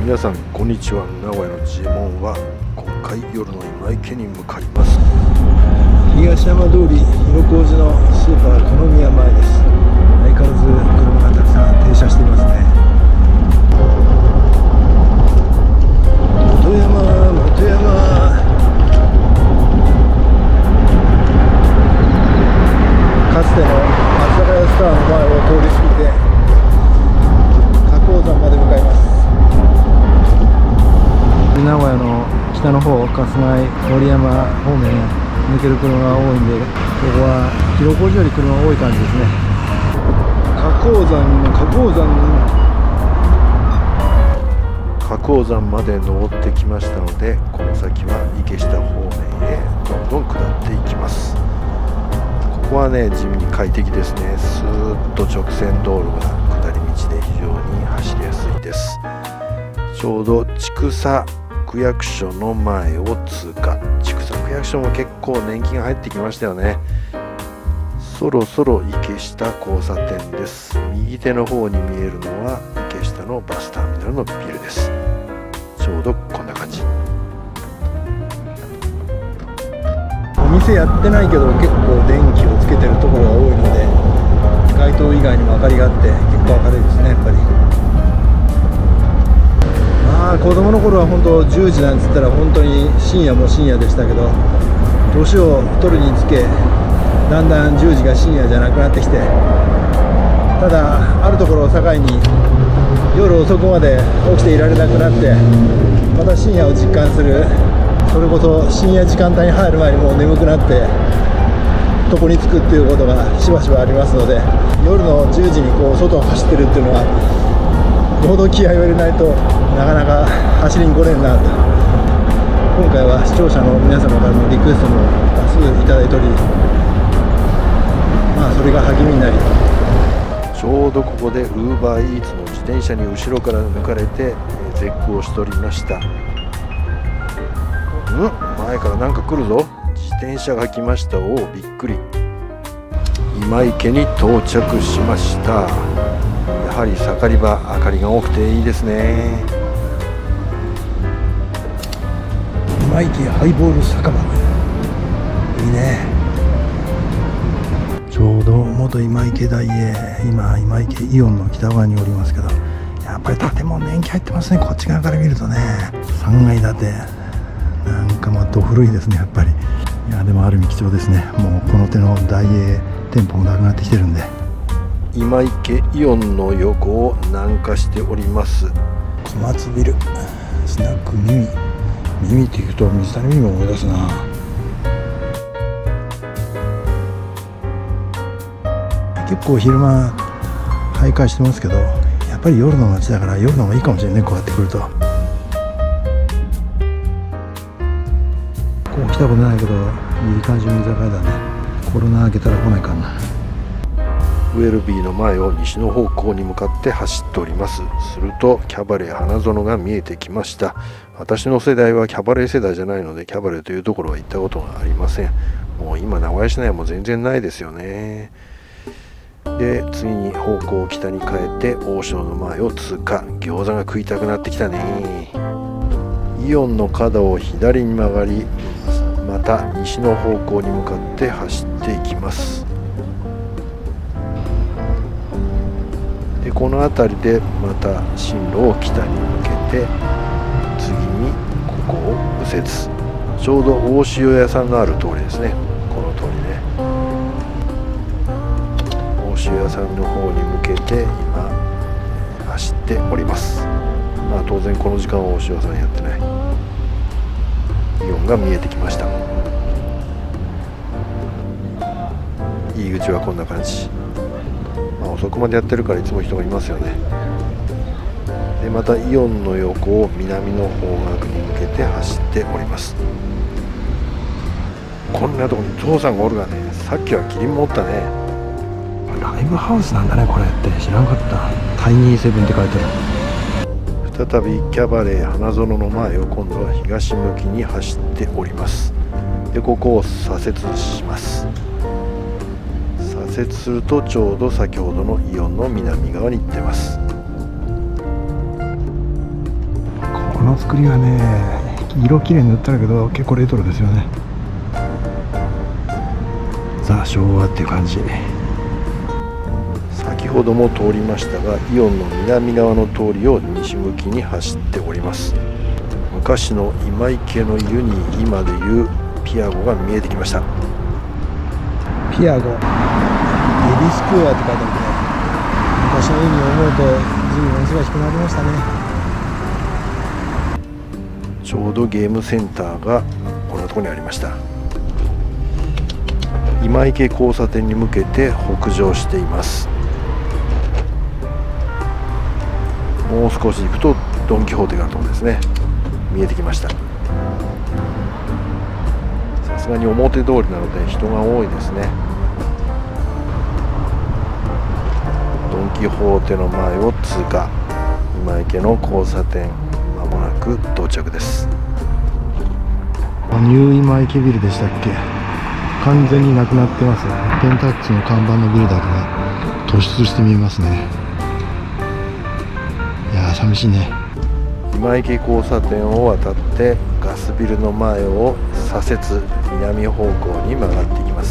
皆さんこんにちは。名古屋のジエモンは今回夜の今池に向かいます。 東山通り広小路のスーパーこの宮前です。相変わらず車がたくさん停車していますね。元山かつての松坂屋スターの前を通り過ぎて花崗山まで向かいます。名古屋の北の方、春日井、森山方面抜ける車が多いんで、ここは広小路より車が多い感じですね。花崗山まで登ってきましたので、この先は池下方面へどんどん下っていきます。ここはね、地味に快適ですね。スーッと直線道路が下り道で非常に走りやすいです。ちょうど千種区役所の前を通過。千種区役所も結構年金が入ってきましたよね。そろそろ池下交差点です。右手の方に見えるのは池下のバスターミナルのビルです。ちょうどこんな感じ。お店やってないけど結構電気をつけてるところが多いので、街灯以外にも明かりがあって結構明るいですね、やっぱり。子供の頃は本当10時なんつったら本当に深夜も深夜でしたけど、年を取るにつけだんだん10時が深夜じゃなくなってきて、ただあるところを境に夜遅くまで起きていられなくなって、また深夜を実感する。それこそ深夜時間帯に入る前にもう眠くなって床に着くっていうことがしばしばありますので、夜の10時にこう外を走ってるっていうのはよほど気合を入れないとなかなか走りに来れんなと。今回は視聴者の皆様からのリクエストも多数いただいており、それが励みになり、 ちょうどここで UberEats の自転車に後ろから抜かれて絶句をしておりました。前からなんか来るぞ。自転車が来ました。おお、びっくり。今池に到着しました。やはり盛り場、明かりが多くていいですね。 今池ハイボール酒場、いいね。ちょうど元今池大へ、今今池イオンの北側におりますけど、やっぱり建物年季入ってますね。こっち側から見るとね、3階建てなんかど古いですね、やっぱり。いやでもある意味貴重ですね。もうこの手の大英店舗もなくなってきてるんで。 今池イオンの横を南下しております。 小松ビルスナック耳っていうと水谷耳も思い出すな。結構昼間徘徊してますけど、やっぱり夜の街だから夜の方がいいかもしれないね。こうやって来ると。ここ来たことないけどいい感じの居酒屋だね。コロナ明けたら来ないかな。 ウェルビーの前を西の方向に向かって走っております。するとキャバレー花園が見えてきました。私の世代はキャバレー世代じゃないので、キャバレーというところは行ったことがありません。もう今名古屋市内はもう全然ないですよね。で次に方向を北に変えて王将の前を通過。餃子が食いたくなってきたね。イオンの角を左に曲がり、また西の方向に向かって走っていきます。でこの辺りでまた進路を北に向けて、次にここを右折。ちょうど大塩屋さんのある通りですね。この通りね。大塩屋さんの方に向けて今走っております。当然この時間は大塩屋さんやってない。イオンが見えてきました。入り口はこんな感じ。遅くまでやってるからいつも人がいますよね。でまたイオンの横を南の方角に向けて走っております。こんなとこにゾウさんがおるがね。さっきはキリンもおったね。 ライブハウスなんだね、これって知らなかった。タイニーセブンって書いてある。 再びキャバレー花園の前を今度は東向きに走っております。でここを左折します。左折するとちょうど先ほどのイオンの南側に行ってます。 作りはね、色きれいに塗ったんだけど結構レトロですよね。ザ・昭和っていう感じ。 先ほども通りましたが、イオンの南側の通りを西向きに走っております。昔の今池の湯に今でいうピアゴが見えてきました。 ピアゴ、エリスクーアって書いてあるね。昔の意味を思うと随分忙しくなりましたね。 ちょうどゲームセンターがこんなところにありました。今池交差点に向けて北上しています。もう少し行くとドン・キホーテがあるところですね。見えてきました。さすがに表通りなので人が多いですね。ドン・キホーテの前を通過。今池の交差点、まもなく到着です。 ニュー今池ビルでしたっけ。完全になくなってます。ペンタッチの看板のビルだけが突出して見えますね。いやー寂しいね。 今池交差点を渡ってガスビルの前を左折、南方向に曲がっていきます。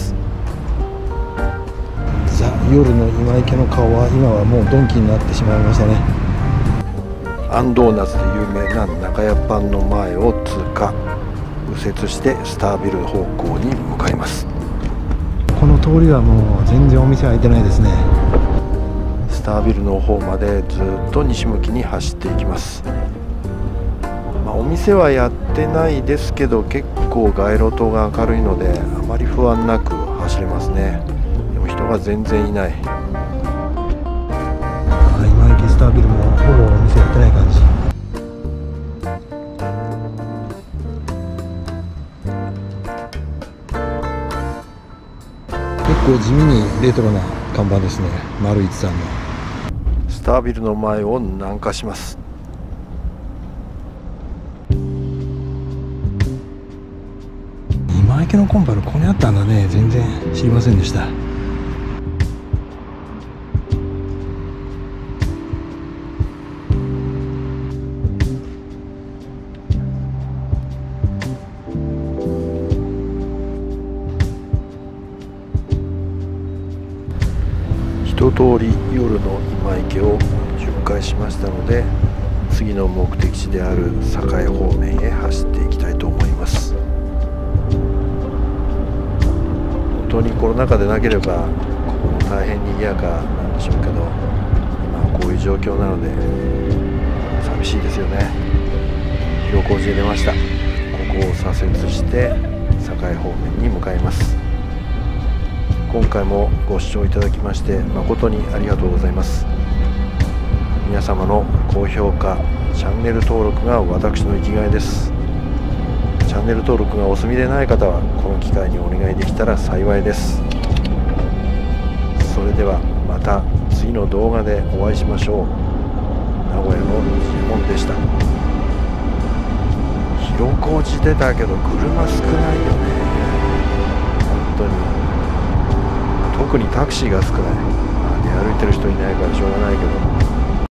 ザ・夜の今池の顔は今はもうドンキになってしまいましたね。 アンドーナツで有名な中屋パンの前を通過、右折してスタービル方向に向かいます。 この通りはもう全然お店開いてないですね。 スタービルの方までずっと西向きに走っていきます。お店はやってないですけど結構街路灯が明るいのであまり不安なく走れますね。でも人が全然いない。 今池スタービルもほぼお店やってない感じ。結構地味にレトロな看板ですね。丸一さんの。 スタービルの前を南下します。 今池のコンパルここにあったんだね。全然知りませんでした。 一通り夜の今池を巡回しましたので、次の目的地である栄方面へ走っていきたいと思います。本当にコロナ禍でなければここも大変賑やかなんでしょうけど、今はこういう状況なので寂しいですよね。広小路へ出ました。ここを左折して栄方面に向かいます。今回もご視聴いただきまして誠にありがとうございます。皆様の高評価、チャンネル登録が私の生きがいです。チャンネル登録がお済みでない方はこの機会にお願いできたら幸いです。それではまた次の動画でお会いしましょう。名古屋の日本でした。広小路出たけど車少ないよね。本当に特にタクシーが少ない。出歩いてる人いないからしょうがないけど。